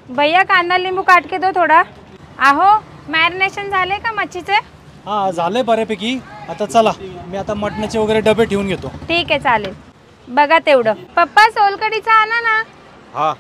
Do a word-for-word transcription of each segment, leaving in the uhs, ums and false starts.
भैया कांदा लिंबू काट के दो थोड़ा। आहो मॅरिनेशन झाले का मच्छीचे? हा झाले बऱ्यापैकी। आता चला मी आता मटणाचे वगैरे डबे ठेवून घेतो। ठीक आहे चालेल। बघा तेवढं पप्पा सोलकडीचा आणा ना। हा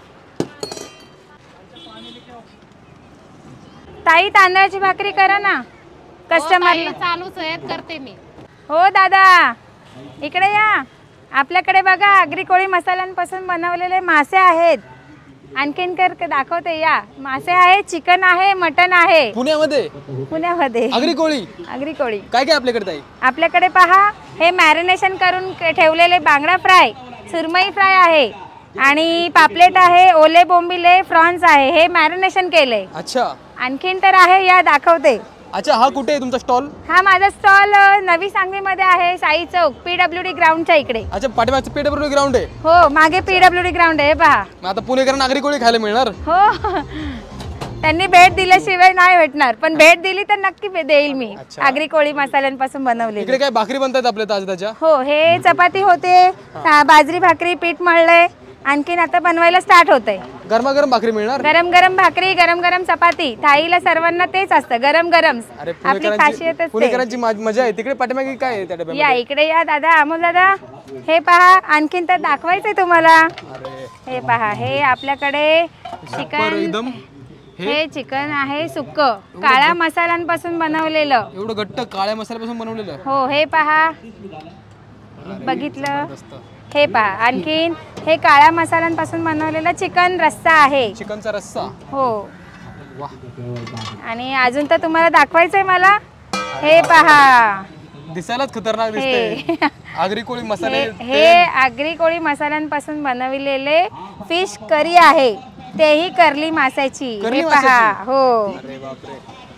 ताई तांदळाची भाकरी करा ना कस्टमर चालूच आहे करते मी। हो दादा इकडे या। आपल्याकडे बघा आगरी कोळी मसाल्यांपासून बनवलेले मासे आहेत। आणखीन कर दाखवते या। मासे आहे, चिकन आहे, मटन आहे। पुण्यामध्ये पुण्यामध्ये आगरी कोळी आगरी कोळी काय काय आपल्याकडे ताई? आपल्याकडे पहा हे मॅरिनेशन करून ठेवलेले बांगडा फ्राय, सुरमई फ्राय आहे आणि पापलेट आहे, ओले बोंबिले, फ्रॉन्स आहे। हे मॅरिनेशन केले। अच्छा आणखीन तर आहे या दाखवते। अच्छा हा कुठे आहे तुमचा स्टॉल? हा माझा स्टॉल नवी सांगलीमध्ये आहे, साई चौक पीडब्ल्यूडी ग्राउंडच्या इकडे। अच्छा पाठीमागचं पीडब्ल्यूडी ग्राउंड आहे? हो मागे पीडब्ल्यूडी ग्राउंड आहे पहा। मग आता पुणेकरांना आगरी कोळी खायला मिळणार? हो त्यांनी भेट दिल्याशिवाय नाही भेटणार, पण भेट दिली तर नक्की देईल मी। आगरी कोळी मसाल्यांपासून बनवलेली। इकडे काय भाकरी बनतात आपल्या ताज्या ताज्या? हो हे चपाती होते, बाजरी भाकरी पीठ मळलंय, आणखीन आता बनवायला स्टार्ट होतंय। गरमागरम भाकरी मिळणार? गरम गरम भाकरी, गरम गरम चपाती। थाळीला सर्वांना तेच असतं गरम गरम। आपली खासियतच पुणेकरांची मजा आहे। तिकडे पाठीमागे काय आहे त्या डब्यामध्ये? या इकडे या दादा, अमोल दादा हे पहा। आणखीन तर दाखवायचंय तुम्हाला। हे पहा हे आपल्याकडे चिकन, हे चिकन आहे सुक्क काळ्या मसाल्यांपासून बनवलेलं। एवढं घट्ट काळ्या मसाल्यापासून बनवलेलं? हो हे पहा बघितलं? हे पहा आणखीन हे काळ्या मसाल्यांपासून बनवलेला चिकन रस्सा आहे। चिकनचा रस्सा? हो वाह। आणि अजून तर तुम्हाला दाखवायचंय मला। हे पहा दिसायलाच खतरनाक दिसते। आगरी कोळी मसाले, हे आगरी कोळी मसाल्यांपासून बनवलेले फिश करी आहे, तेही कर्ली माशाची। हे पहा हो अरे बापरे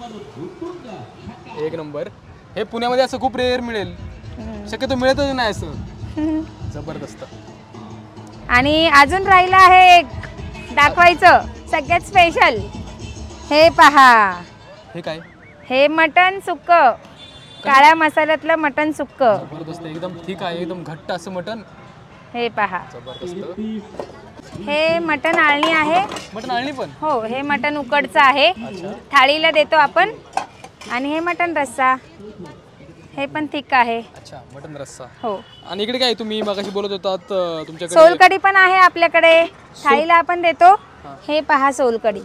एक नंबर। हे पुण्यामध्ये असं खूप रेअर मिळेल, शक्यतो मिळतच नाही असं। जबरदस्त। आणि अजून राहिलं आहे एक दाखवायचं सगळ्यात स्पेशल। हे पहा हे काय? हे मटन सुक्क काळ्या मसाल्यातलं मटन सुक्क। जबरदस्त एकदम ठीक आहे, एकदम घट्ट असं मटन। हे पहा जबरदस्त। हे मटन आळणी आहे। मटन आळणी पण? हो हे मटन उकडचं आहे, थाळीला देतो आपण। आणि हे मटन रस्सा, हे पण थिक आहे। अच्छा मटन रस्सा। हो आणि इकडे काय तुम्ही मगाशी बोलत होतात तुमच्याकडे? सोलकढी पण आहे आपल्याकडे, थाळीला आपण देतो। हे पहा सोलकढी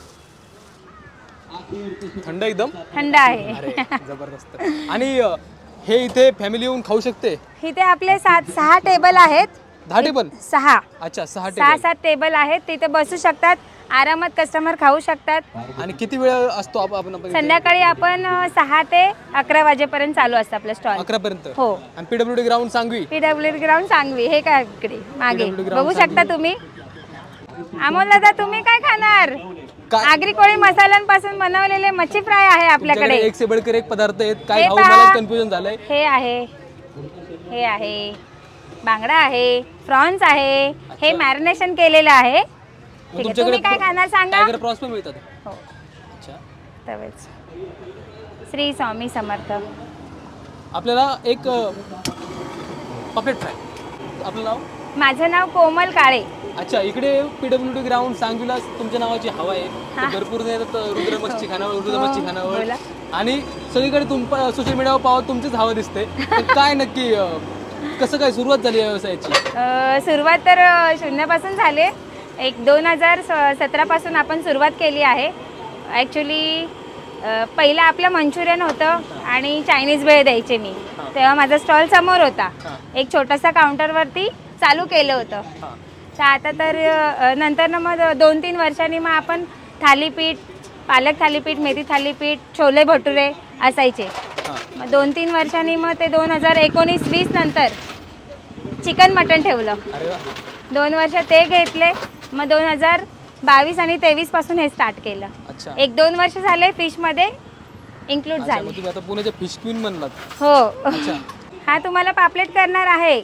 थंड एकदम? थंड आहे। अरे जबरदस्त। आणि हे इथे फॅमिली येऊन खाऊ शकते? इथे आपले सात सहा टेबल आहेत। दहा टेबल? सहा। अच्छा सहा सहा सात टेबल आहेत, तिथे बसू शकतात, आरामात कस्टमर खाऊ शकतात। आणि किती वेळ असतो आपण? संध्याकाळी आपण सहा ते अकरा वाजेपर्यंत चालू असतं आपलं स्टॉल। अकरा पर्यंत? हो। आणि PWD ground Sangvi? PWD ground Sangvi हे काय इकडे मागे बघू शकता तुम्ही। अमोल दादा तुम्ही काय खाणार? आगरी कोळी मसाल्यांपासून बनवलेले मच्छी फ्राय आहे आपल्याकडे। एक से बढ़कर एक पदार्थ आहेत, काय खाऊ मला कन्फ्युजन झालंय। हे आहे, हे आहे बांगडा आहे, फ्रॉन्स आहे, हे मॅरिनेशन केलेलं आहे। ठीक आहे तुम्ही काय खाणार सांगा? टायगर प्रॉन्स पण मिळतात? हो। अच्छा तवेच श्री स्वामी समर्थ। आपल्याला एक पॉकेट फ्राय। आपलं नाव? माझं नाव कोमल काळे। अच्छा इकडे पीडब्ल्यूडी ग्राउंड सांगवीला तुमच्या नावाची हवा आहे, भरपूर येतात रुद्र मच्छी खानावळ, रुद्र मच्छी खानावळ, आणि सगळीकडे तुम सोशल मीडियावर पाहत तुमचीच हवा दिसते। काय नक्की कसं काय सुरुवात झाली या व्यवसायाची? सुरुवात तर शून्यापासून झाले। एक दोन हजार सतरा पासून आपण सुरुवात केली आहे। ॲक्च्युली पहिलं आपलं मंचुरियन होतं आणि चायनीज भेळ द्यायचे मी, तेव्हा माझा स्टॉल समोर होता, एक छोटासा काउंटरवरती चालू केलं होतं। तर आता तर नंतर ना मग दोन तीन वर्षांनी मग आपण थालीपीठ, पालक थालीपीठ, मेथी थालीपीठ, छोले भटुरे असायचे। मग दोन तीन वर्षांनी मग ते दोन हजार एकोणीस वीस नंतर चिकन मटन ठेवलं। दोन वर्ष ते घेतले, मग दोन हजार बावीस आणि तेवीस पासून हे स्टार्ट केलं। एक दोन वर्ष झाले फिश मध्ये इन्क्लूड झाले। तुम्ही आता पुण्याच्या फिश क्वीन बनलात? हो। हा तुम्हाला पापलेट करणार आहे।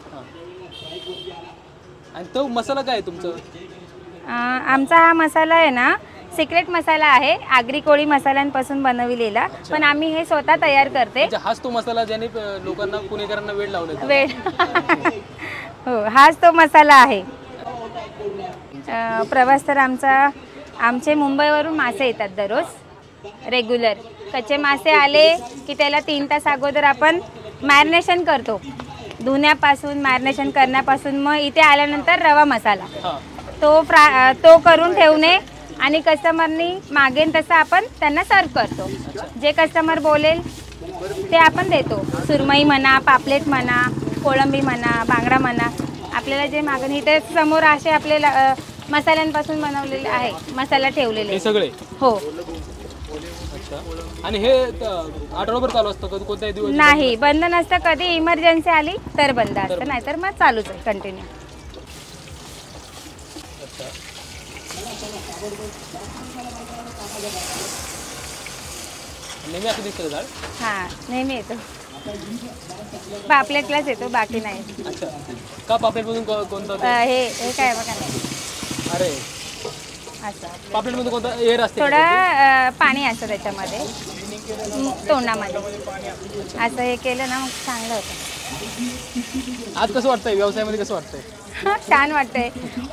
आणि तो मसाला काय आहे तुमचा? आमचा हा मसाला आहे ना सिक्रेट मसाला आहे, आगरी कोळी मसाल्यांपासून बनविलेला, पण आम्ही हे स्वतः तयार करते। हाच तो मसाला ज्याने लोकांना पुणेकरांना वेळ लावले? वेळ हो हाच तो मसाला आहे। प्रवास तर आमचा आमचे मुंबईवरून मासे येतात दररोज रेग्युलर. कच्चे मासे आले की त्याला तीन तास अगोदर आपण मॅरिनेशन करतो. धुण्यापासून मॅरिनेशन करण्यापासून मग इथे आल्यानंतर रवा मसाला हां तो फ्रा तो करून ठेवणे आणि कस्टमरनी मागेन तसं आपण त्यांना सर्व करतो. जे कस्टमर बोलेल ते आपण देतो. सुरमई म्हणा, पापलेट म्हणा, कोळंबी म्हणा, बांगडा म्हणा, आपल्याला जे मागणी. इथे समोर असे आपले अ, मसाल्यांपासून बनवलेले आहे, मसाला ठेवलेले. हे सगळे हो. अच्छा. आणि हे त- आठवडाभर चालू असतं कधी कोणत्याही दिवस? नाही, बंद नसतं. कधी इमर्जन्सी आली तर बंद असतं, नाहीतर मग चालूच आहे कंटिन्यू. अच्छा. नेहमी असं दिसतं झाड? हां, नेहमी येतो. पापलेटलाच येतो, बाकी नाही. अच्छा. का पापलेटमधून को- कोणतं अ, ते? हे हे काय बघा नाही अरे असं पापलेटमधून कोणतं एअर असते का थोडं त्याची? अ, पाणी असतं त्याच्यामध्ये म, तोंडामध्ये. असं हे केलं ना मग चांगलं होतं. आज कसं वाटतंय व्यवसायामध्ये कसं वाटतंय? छान वाटतंय.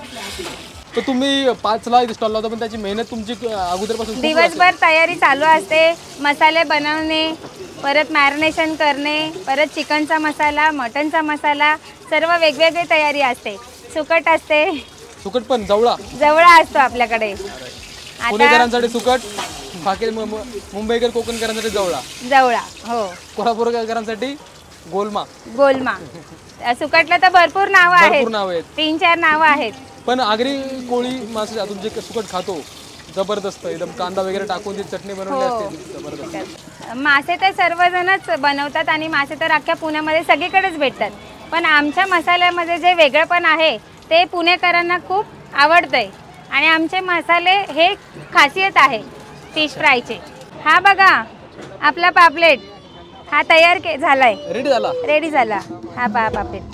तर तुम्ही पाचला इथे स्टॉल लावता पण त्याची मेहनत तुमची अगोदरपासून खूप दिवसभर तयारी चालू असते. मसाले बनवणे, परत मॅरिनेशन करणे, परत चिकनचा मसाला, मटनचा मसाला, सर्व वेगवेगळी तयारी असते. सुकट असते, असेल. सुकट पण जवळा जवळा असतो आपल्याकडे. आता पुणेकरांसाठी सुकट, बाकी मु- मु- मुंबईकर कोकणकरांसाठी जवळा, जवळा हो, कोल्हापूरकरांसाठी गोलमा. गोलमा. सुकटला तर भरपूर नावं आहेत, भरपूर नाव आहेत. तीन चार नावं आहेत. पण आगरी कोळी मासे तुमचे सुकट खातो जबरदस्त एकदम कांदा वगैरे टाकून ती चटणी बनवली हो. असते जबरदस्त. मासे तर सर्वजणच बनवतात आणि मासे तर अख्ख्या पुण्यामध्ये सगळीकडेच भेटतात. पण आमच्या मसाल्यामध्ये जे वेगळेपण आहे ते पुणेकरांना खूप आवडतंय आणि आमचे मसाले हे खासियत आहे फिश फ्रायचे. हा बघा आपला पापलेट हा तयार के झालाय, रेडी झाला. रेडी झाला. हा पहा पापलेट.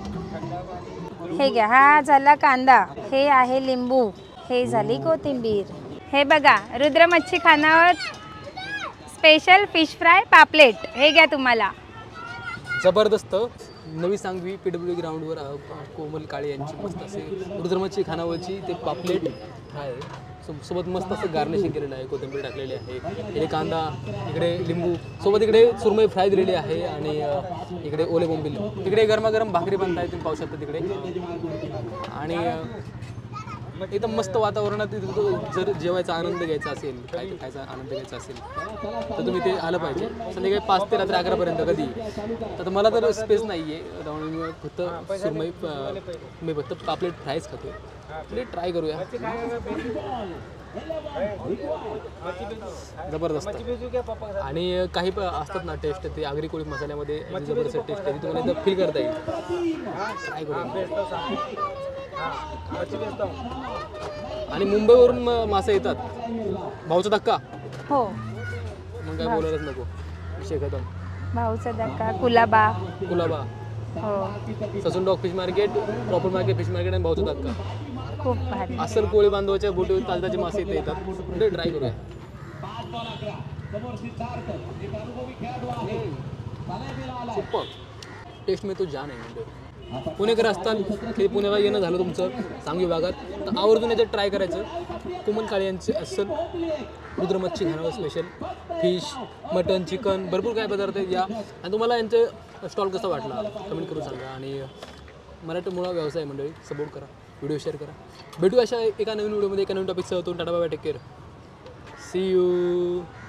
हे घ्या, हा झाला कांदा, हे आहे लिंबू, हे झाली कोथिंबीर. हे बघा रुद्र मच्छी खानावळ स्पेशल फिश फ्राय पापलेट. हे घ्या तुम्हाला. जबरदस्त. नवी सांगवी पीडब्ल्यू ग्राउंडवर अ, कोमल काळे यांची मस्त असे रुद्रमच्छी खानावळची ते पापलेट फ्राय आहे. सो- सोबत मस्त असं गार्निशिंग केलेलं आहे, कोथिंबीर टाकलेली आहे, इकडे कांदा, इकडे लिंबू, सोबत इकडे सुरमई फ्राय दिलेली आहे आणि अ, इकडे ओले बोंबील, इकडे गरमागरम भाकरी बनताय तुम्ही पाहू शकता तिकडे. आणि अ, एकदम मस्त वातावरणात इथं जर जेवायचा आनंद घ्यायचा असेल, काय खायचा आनंद घ्यायचा असेल तर तुम्ही ते आलं पाहिजे. संध्याकाळी पाच ते रात्री अकरापर्यंत कधी. तर मला तर स्पेस नाही आहे त्यामुळे मी फक्त सुरमई अ, मी फक्त पापलेट फ्रायच खातो. तरी ट्राय करूया. जबरदस्त. आणि काही प- असतात ना टेस्ट ते आगरी कोळी मसाल्यामध्ये जबरदस्त टेस्ट आहे ती तुम्हाला एकदा फील करता येईल. ट्राय करूया. आणि मुंबईवरून म- मासे येतात. भाऊचा धक्का हो, मग काय बोलायलाच नको. विषय खतम. भाऊचा धक्का, कुलाबा. कुलाबा, हो, Sassoon dock fish market, proper market fish market आणि भाऊचा धक्का. खूप भारी. अस्सल कोळी बांधवाच्या बोटीवर ताजे मासे इथे येतात. म्हणजे ट्राय करूया. सुपर टेस्ट में तो जान आहे. म्हणजे पुणेकर असताल की पुण्याला येणं झालं तुमचं सांगवी भागात तर आवर्जून याच्यात ट्राय करायचं. कोमल काळे यांचे अस्सल रुद्र मच्छी खानावळ स्पेशल फिश, मटन, चिकन भरपूर काय पदार्थ आहेत या. आणि तुम्हाला यांचं स्टॉल कसा वाटला कमेंट करून सांगा. आणि मराठी मुळा व्यवसाय मंडळी सपोर्ट करा, व्हिडिओ शेअर करा. भेटू अशा एका नवीन व्हिडिओमध्ये एका नवीन टॉपिकसह. तो tata bye, take care, see you.